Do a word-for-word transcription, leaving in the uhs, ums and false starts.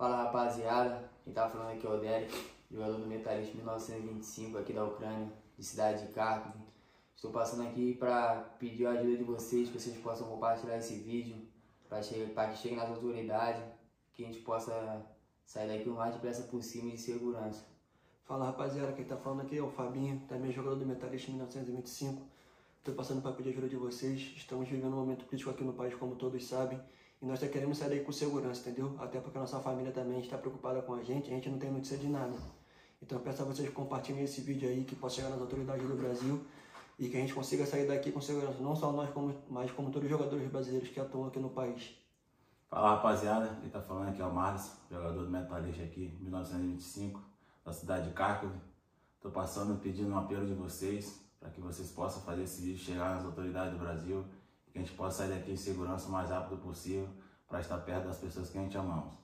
Fala rapaziada, quem tá falando aqui é o Derek, jogador do Metalist mil novecentos e vinte e cinco aqui da Ucrânia, de cidade de Kharkov. Estou passando aqui para pedir a ajuda de vocês, que vocês possam compartilhar esse vídeo para que chegue nas autoridades, que a gente possa sair daqui o mais depressa possível de segurança. Fala rapaziada, quem tá falando aqui é o Fabinho, também jogador do Metalist mil novecentos e vinte e cinco. Estou passando para pedir ajuda de vocês. Estamos vivendo um momento crítico aqui no país, como todos sabem, e nós tá querendo sair daí com segurança, entendeu? Até porque a nossa família também está preocupada com a gente, a gente não tem notícia de nada. Então eu peço a vocês que compartilhem esse vídeo aí, que possa chegar nas autoridades do Brasil e que a gente consiga sair daqui com segurança, não só nós, como, mas como todos os jogadores brasileiros que atuam aqui no país. Fala rapaziada, quem tá falando aqui é o Marlos, jogador do Metalist aqui, mil novecentos e vinte e cinco, da cidade de Kharkov. Tô passando pedindo um apelo de vocês, para que vocês possam fazer esse vídeo chegar nas autoridades do Brasil e que a gente possa sair daqui em segurança o mais rápido possível para estar perto das pessoas que a gente amamos.